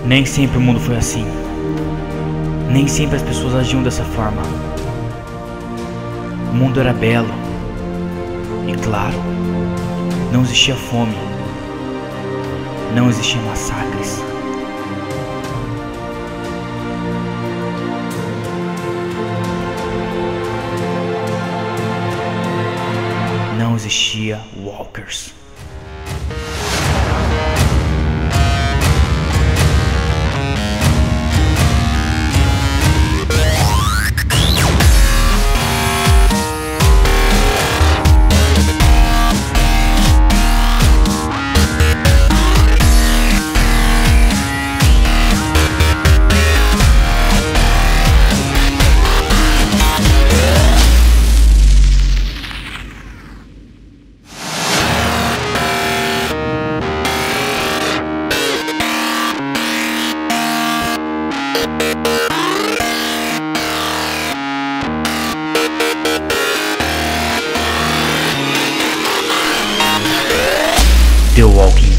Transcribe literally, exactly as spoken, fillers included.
Nem sempre o mundo foi assim. Nem sempre as pessoas agiam dessa forma. O mundo era belo. E claro, não existia fome. Não existiam massacres. Não existia walkers. The Walking